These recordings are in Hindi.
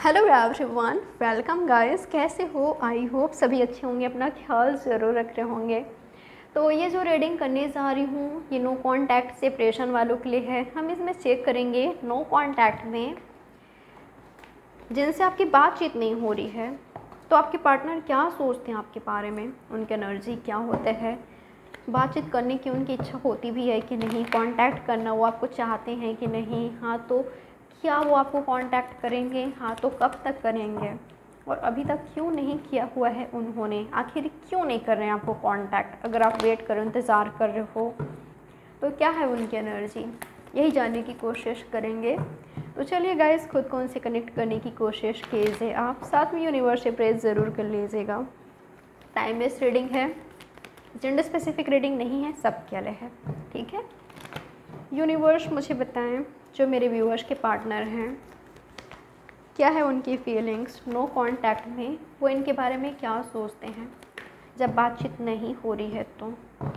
Hello everyone, welcome guys. कैसे हो? आई होप सभी अच्छे होंगे, अपना ख्याल ज़रूर रख रहे होंगे। तो ये जो रीडिंग करने जा रही हूँ ये नो कांटेक्ट सेपरेशन वालों के लिए है। हम इसमें चेक करेंगे नो कांटेक्ट में जिनसे आपकी बातचीत नहीं हो रही है तो आपके पार्टनर क्या सोचते हैं आपके बारे में, उनके एनर्जी क्या होते हैं, बातचीत करने की उनकी इच्छा होती भी है कि नहीं, कांटेक्ट करना वो आपको चाहते हैं कि नहीं, हाँ तो क्या वो आपको कांटेक्ट करेंगे, हाँ तो कब तक करेंगे, और अभी तक क्यों नहीं किया हुआ है उन्होंने, आखिर क्यों नहीं कर रहे हैं आपको कांटेक्ट। अगर आप वेट कर रहे हो, इंतज़ार कर रहे हो तो क्या है उनकी एनर्जी, यही जानने की कोशिश करेंगे। तो चलिए गाइस, खुद को उनसे कनेक्ट करने की कोशिश कीजिए। आप साथ में यूनिवर्स से प्रेस ज़रूर कर लीजिएगा। टाइमलेस रीडिंग है, जेंडर स्पेसिफिक रीडिंग नहीं है, सबके लिए है, ठीक है। यूनिवर्स मुझे बताएं जो मेरे व्यूअर्स के पार्टनर हैं क्या है उनकी फीलिंग्स नो कांटेक्ट में, वो इनके बारे में क्या सोचते हैं जब बातचीत नहीं हो रही है। तो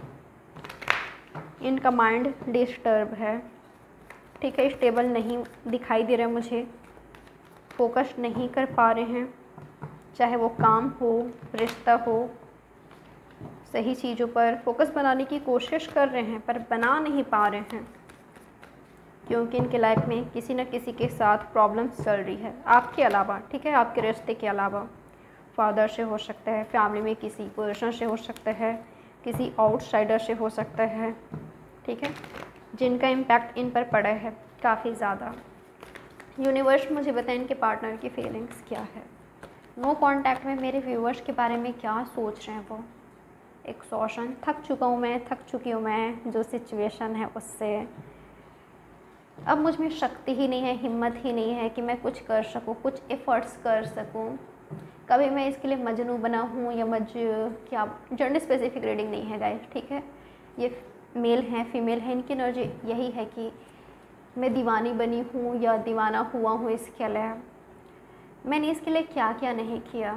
इनका माइंड डिस्टर्ब है, ठीक है, स्टेबल नहीं दिखाई दे रहा है मुझे, फोकस नहीं कर पा रहे हैं, चाहे वो काम हो, रिश्ता हो, सही चीज़ों पर फोकस बनाने की कोशिश कर रहे हैं पर बना नहीं पा रहे हैं क्योंकि इनके लाइफ में किसी न किसी के साथ प्रॉब्लम्स चल रही है आपके अलावा, ठीक है, आपके रिश्ते के अलावा। फादर से हो सकता है, फैमिली में किसी पर्सन से हो सकता है, किसी आउटसाइडर से हो सकता है, ठीक है, जिनका इम्पैक्ट इन पर पड़ा है काफ़ी ज़्यादा। यूनिवर्स मुझे बताएं इनके पार्टनर की फीलिंग्स क्या है, नो कांटेक्ट में मेरे व्यूअर्स के बारे में क्या सोच रहे हैं वो। एक्सॉशन, थक चुका हूँ मैं, थक चुकी हूँ मैं जो सिचुएशन है उससे, अब मुझ में शक्ति ही नहीं है, हिम्मत ही नहीं है कि मैं कुछ कर सकूँ, कुछ एफ़र्ट्स कर सकूँ। कभी मैं इसके लिए मजनू बना हूँ या क्या, जेंडर स्पेसिफिक रीडिंग नहीं है गाइस, ठीक है, ये मेल है फीमेल है, इनकी एनर्जी यही है कि मैं दीवानी बनी हूँ या दीवाना हुआ हूँ इसके लिए। मैंने इसके लिए क्या क्या नहीं किया,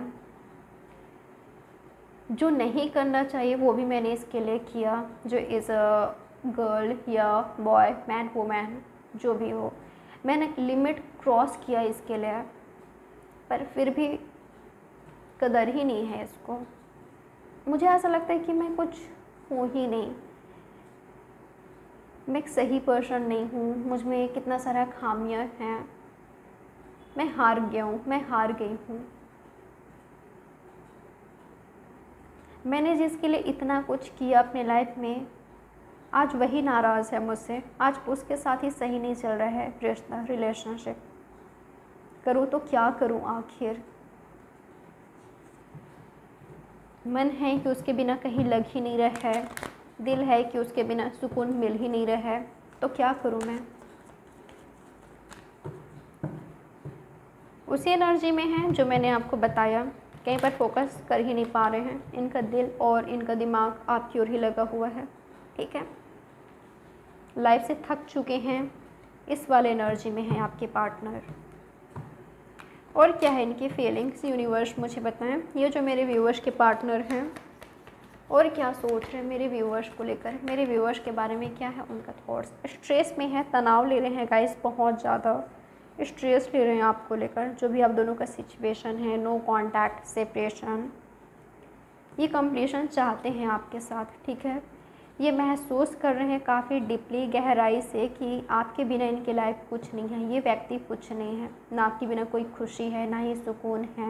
जो नहीं करना चाहिए वो भी मैंने इसके लिए किया, जो इज़ अ गर्ल या बॉय, मैन वुमैन जो भी हो, मैंने लिमिट क्रॉस किया इसके लिए, पर फिर भी कदर ही नहीं है इसको। मुझे ऐसा लगता है कि मैं कुछ हूँ ही नहीं, मैं एक सही पर्सन नहीं हूँ, मुझ में कितना सारा खामियां हैं, मैं हार गया हूँ, मैं हार गई हूँ। मैंने जिसके लिए इतना कुछ किया अपने लाइफ में, आज वही नाराज़ है मुझसे, आज उसके साथ ही सही नहीं चल रहा है रिश्ता, रिलेशनशिप। करूँ तो क्या करूँ आखिर। मन है कि उसके बिना कहीं लग ही नहीं रहा है, दिल है कि उसके बिना सुकून मिल ही नहीं रहा है, तो क्या करूँ मैं। उसी एनर्जी में है जो मैंने आपको बताया, कहीं पर फोकस कर ही नहीं पा रहे हैं, इनका दिल और इनका दिमाग आपकी ओर ही लगा हुआ है, ठीक है, लाइफ से थक चुके हैं, इस वाले एनर्जी में है आपके पार्टनर। और क्या है इनकी फीलिंग्स, यूनिवर्स मुझे बताएं, ये जो मेरे व्यूअर्स के पार्टनर हैं और क्या सोच रहे हैं मेरे व्यूअर्स को लेकर, मेरे व्यूअर्स के बारे में क्या है उनका थॉट्स। स्ट्रेस में है, तनाव ले रहे हैं गाइस, बहुत ज़्यादा स्ट्रेस ले रहे हैं आपको लेकर, जो भी आप दोनों का सिचुएशन है, नो कांटेक्ट सेपरेशन, ये कंप्लीशन चाहते हैं आपके साथ, ठीक है। ये महसूस कर रहे हैं काफ़ी डीपली, गहराई से कि आपके बिना इनकी लाइफ कुछ नहीं है, ये व्यक्ति कुछ नहीं है, ना आपके बिना कोई खुशी है, ना ही सुकून है।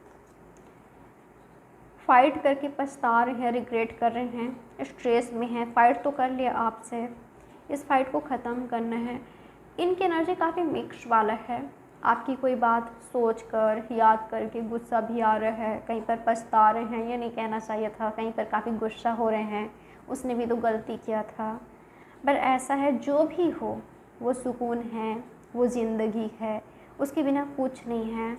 फ़ाइट करके पछता रहे हैं, रिग्रेट कर रहे हैं, स्ट्रेस में हैं, फ़ाइट तो कर लिया आपसे, इस फाइट को ख़त्म करना है। इनकी एनर्जी काफ़ी मिक्स वाला है, आपकी कोई बात सोच कर, याद करके गुस्सा भी आ रहा है, कहीं पर पछता रहे हैं, ये नहीं कहना चाहिए था, कहीं पर काफ़ी गुस्सा हो रहे हैं, उसने भी तो गलती किया था। पर ऐसा है, जो भी हो वो सुकून है, वो ज़िंदगी है, उसके बिना कुछ नहीं है,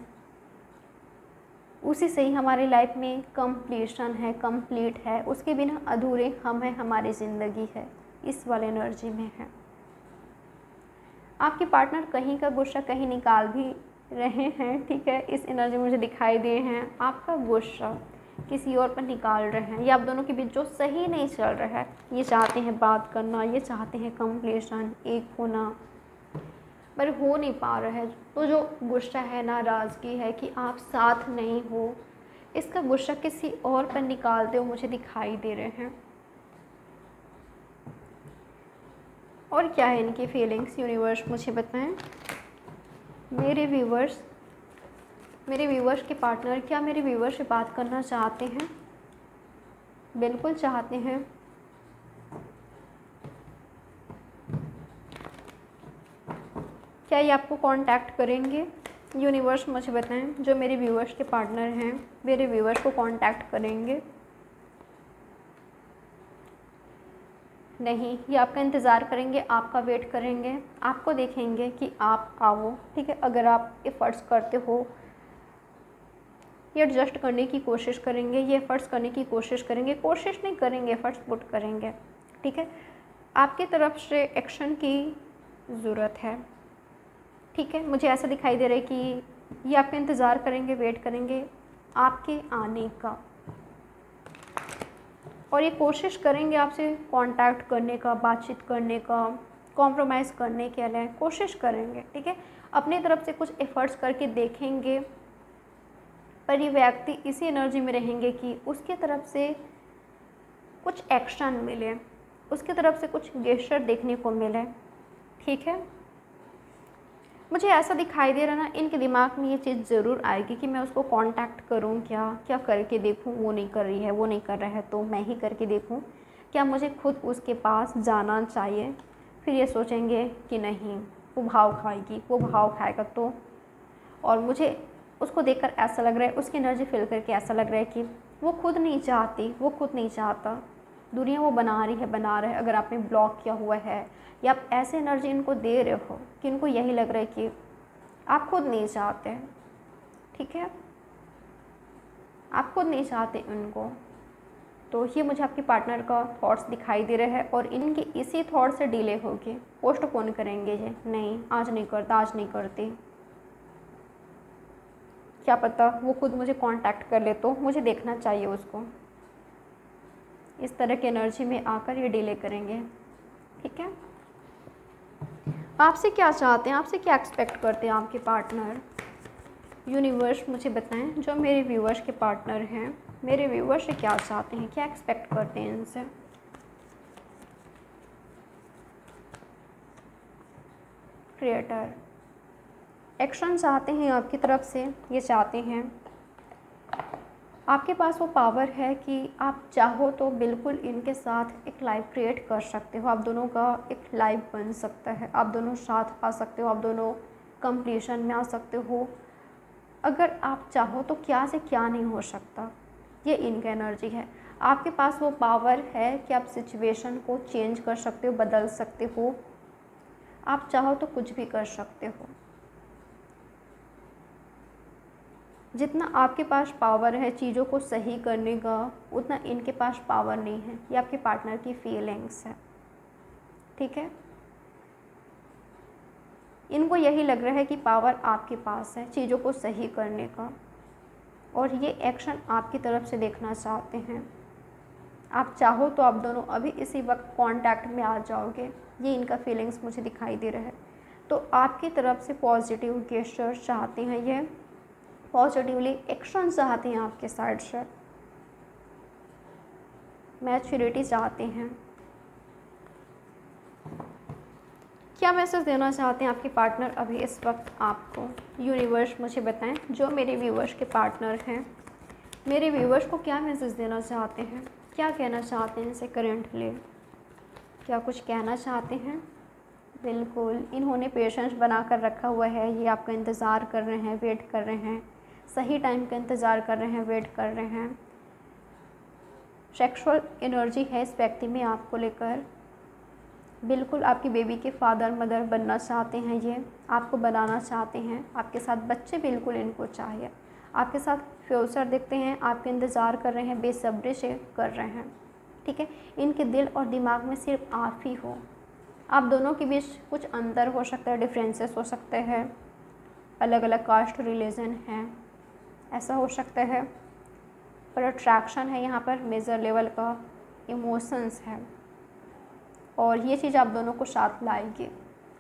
उसी से ही हमारी लाइफ में कंप्लीशन है, कंप्लीट है, उसके बिना अधूरे हम हैं, हमारी ज़िंदगी है, इस वाले एनर्जी में है। आपके पार्टनर कहीं का गुस्सा कहीं निकाल भी रहे हैं, ठीक है, इस एनर्जी मुझे दिखाई दिए हैं, आपका गुस्सा किसी और पर निकाल रहे हैं, या आप दोनों के बीच जो सही नहीं चल रहा है, ये चाहते हैं बात करना, ये चाहते हैं कंप्लीशन, एक होना, पर हो नहीं पा रहा है। तो जो गुस्सा है, नाराज़गी है कि आप साथ नहीं हो, इसका गुस्सा किसी और पर निकालते हुए मुझे दिखाई दे रहे हैं। और क्या है इनकी फीलिंग्स, यूनिवर्स मुझे बताएं। मेरे व्यूवर्स के पार्टनर क्या मेरे व्यूवर्स से बात करना चाहते हैं? बिल्कुल चाहते हैं। क्या ये आपको कांटेक्ट करेंगे? यूनिवर्स मुझे बताएं, जो मेरे व्यूवर्स के पार्टनर हैं मेरे व्यूवर्स को कांटेक्ट करेंगे? नहीं, ये आपका इंतज़ार करेंगे, आपका वेट करेंगे, आपको देखेंगे कि आप आओ। ठीक है, अगर आप एफर्ट्स करते हो, ये एडजस्ट करने की कोशिश करेंगे, ये एफर्ट्स करने की कोशिश करेंगे, कोशिश नहीं करेंगे, एफर्ट्स पुट करेंगे। ठीक है, आपकी तरफ से एक्शन की ज़रूरत है। ठीक है, मुझे ऐसा दिखाई दे रहा है कि ये आपका इंतज़ार करेंगे, वेट करेंगे आपके आने का, और ये कोशिश करेंगे आपसे कांटेक्ट करने का, बातचीत करने का, कॉम्प्रोमाइज़ करने के लिए कोशिश करेंगे। ठीक है, अपनी तरफ से कुछ एफ़र्ट्स करके देखेंगे, पर ये व्यक्ति इसी एनर्जी में रहेंगे कि उसके तरफ से कुछ एक्शन मिले, उसके तरफ से कुछ गेस्चर देखने को मिले। ठीक है, मुझे ऐसा दिखाई दे रहा ना, इनके दिमाग में ये चीज़ ज़रूर आएगी कि मैं उसको कांटेक्ट करूं, क्या करके देखूं। वो नहीं कर रही है, वो नहीं कर रहा है, तो मैं ही करके देखूं। क्या मुझे खुद उसके पास जाना चाहिए? फिर ये सोचेंगे कि नहीं, वो भाव खाएगी, वो भाव खाएगा तो, और मुझे उसको देखकर ऐसा लग रहा है, उसकी एनर्जी फील करके ऐसा लग रहा है कि वो खुद नहीं चाहती, वो खुद नहीं चाहता, दुनिया वो बना रही है, बना रहा है। अगर आपने ब्लॉक किया हुआ है या आप ऐसे एनर्जी इनको दे रहे हो कि इनको यही लग रहा है कि आप खुद नहीं चाहते। ठीक है, आप खुद नहीं चाहते उनको, तो ये मुझे आपके पार्टनर का थॉट्स दिखाई दे रहे हैं, और इनके इसी थॉट से डिले होके पोस्टपोन करेंगे ये, नहीं आज नहीं करता, आज नहीं करती। क्या पता वो खुद मुझे कांटेक्ट कर ले, तो मुझे देखना चाहिए उसको। इस तरह की एनर्जी में आकर ये डिले करेंगे। ठीक है, आपसे क्या चाहते हैं, आपसे क्या एक्सपेक्ट करते हैं आपके पार्टनर? यूनिवर्स मुझे बताएं, जो मेरे व्यूवर्स के पार्टनर हैं मेरे व्यूवर्स से क्या चाहते हैं, क्या एक्सपेक्ट करते हैं इनसे? क्रिएटर एक्शन चाहते हैं आपकी तरफ से। ये चाहते हैं, आपके पास वो पावर है कि आप चाहो तो बिल्कुल इनके साथ एक लाइफ क्रिएट कर सकते हो। आप दोनों का एक लाइफ बन सकता है, आप दोनों साथ आ सकते हो, आप दोनों कंप्लीशन में आ सकते हो। अगर आप चाहो तो क्या से क्या नहीं हो सकता, ये इनका एनर्जी है। आपके पास वो पावर है कि आप सिचुएशन को चेंज कर सकते हो, बदल सकते हो। आप चाहो तो कुछ भी कर सकते हो। जितना आपके पास पावर है चीज़ों को सही करने का, उतना इनके पास पावर नहीं है। ये आपके पार्टनर की फीलिंग्स है। ठीक है, इनको यही लग रहा है कि पावर आपके पास है चीज़ों को सही करने का, और ये एक्शन आपकी तरफ से देखना चाहते हैं। आप चाहो तो आप दोनों अभी इसी वक्त कांटेक्ट में आ जाओगे, ये इनका फीलिंग्स मुझे दिखाई दे रहा है। तो आपकी तरफ से पॉजिटिव गेस्चर चाहते हैं, ये पॉजिटिवली एक्शन चाहते हैं आपके साइड से, मैच्योरिटी चाहते हैं। क्या मैसेज देना चाहते हैं आपके पार्टनर अभी इस वक्त आपको? यूनिवर्स मुझे बताएं, जो मेरे व्यूवर्स के पार्टनर हैं मेरे व्यूवर्स को क्या मैसेज देना चाहते हैं, क्या कहना चाहते हैं इनसे करेंटली? क्या कुछ कहना चाहते हैं? बिल्कुल, इन्होंने पेशेंस बना कर रखा हुआ है, ये आपका इंतज़ार कर रहे हैं, वेट कर रहे हैं, सही टाइम का इंतज़ार कर रहे हैं, वेट कर रहे हैं। सेक्सुअल एनर्जी है इस व्यक्ति में आपको लेकर। बिल्कुल आपकी बेबी के फादर मदर बनना चाहते हैं, ये आपको बनाना चाहते हैं, आपके साथ बच्चे बिल्कुल इनको चाहिए, आपके साथ फ्यूचर देखते हैं, आपके इंतज़ार कर रहे हैं, बेसब्री से कर रहे हैं। ठीक है, इनके दिल और दिमाग में सिर्फ आप ही हो। आप दोनों के बीच कुछ अंतर हो सकता है, डिफरेंसेस हो सकते हैं, अलग अलग कास्ट रिलीजन है, ऐसा हो सकता है, पर अट्रैक्शन है यहाँ पर, मेजर लेवल का इमोशंस है, और ये चीज़ आप दोनों को साथ लाएगी।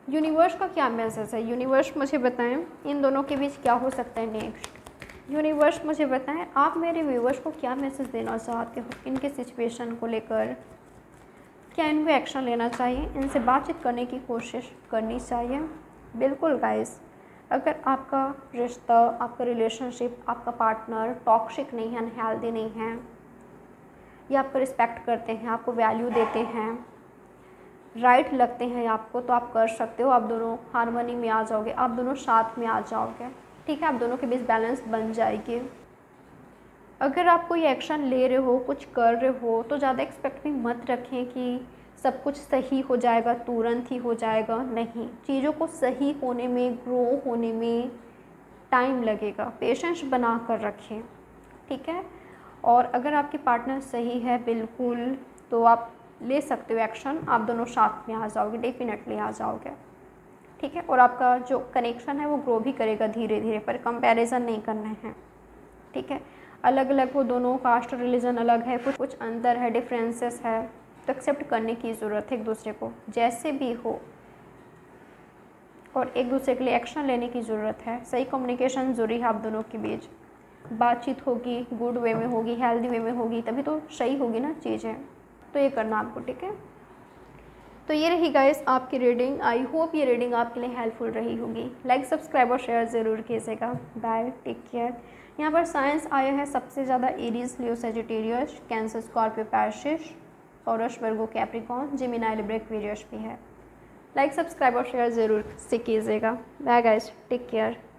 यूनिवर्स का क्या मैसेज है? यूनिवर्स मुझे बताएं इन दोनों के बीच क्या हो सकता है नेक्स्ट। यूनिवर्स मुझे बताएं आप मेरे व्यूवर्स को क्या मैसेज देना चाहते हो इनके सिचुएशन को लेकर। क्या इनको एक्शन लेना चाहिए, इनसे बातचीत करने की कोशिश करनी चाहिए? बिल्कुल गाइस, अगर आपका रिश्ता, आपका रिलेशनशिप, आपका पार्टनर टॉक्सिक नहीं है, अनहेल्दी नहीं है, या आपको रिस्पेक्ट करते हैं, आपको वैल्यू देते हैं, राइट लगते हैं आपको, तो आप कर सकते हो। आप दोनों हार्मनी में आ जाओगे, आप दोनों साथ में आ जाओगे, ठीक है, आप दोनों के बीच बैलेंस बन जाएगी। अगर आप कोई एक्शन ले रहे हो, कुछ कर रहे हो, तो ज़्यादा एक्सपेक्टिंग मत रखें कि सब कुछ सही हो जाएगा, तुरंत ही हो जाएगा। नहीं, चीज़ों को सही होने में, ग्रो होने में टाइम लगेगा। पेशेंस बना कर रखें, ठीक है। और अगर आपके पार्टनर सही है बिल्कुल, तो आप ले सकते हो एक्शन, आप दोनों साथ में आ जाओगे, डेफिनेटली आ जाओगे, ठीक है। और आपका जो कनेक्शन है वो ग्रो भी करेगा धीरे धीरे, पर कंपैरिजन नहीं करना है, ठीक है। अलग अलग हो दोनों, कास्ट रिलीजन अलग है, कुछ अंतर है, डिफरेंसेस है, तो एक्सेप्ट करने की ज़रूरत है एक दूसरे को जैसे भी हो, और एक दूसरे के लिए एक्शन लेने की ज़रूरत है। सही कम्युनिकेशन ज़रूरी है आप दोनों के बीच, बातचीत होगी, गुड वे में होगी, हेल्दी वे में होगी, तभी तो सही होगी ना चीज़ें। तो ये करना आपको, ठीक है। तो ये रही गाइस आपकी रीडिंग। आई होप ये रीडिंग आपके लिए हेल्पफुल रही होगी। लाइक, सब्सक्राइब और शेयर ज़रूर कीजिएगा। Bye, take care. यहाँ पर साइंस आया है सबसे ज़्यादा Aries, Leo, Sagittarius, Cancer, Scorpio, Pisces, Taurus, Virgo, Capricorn, Gemini, Libra, Aquarius भी है। लाइक, सब्सक्राइब और शेयर ज़रूर से कीजिएगा। Bye guys, take care.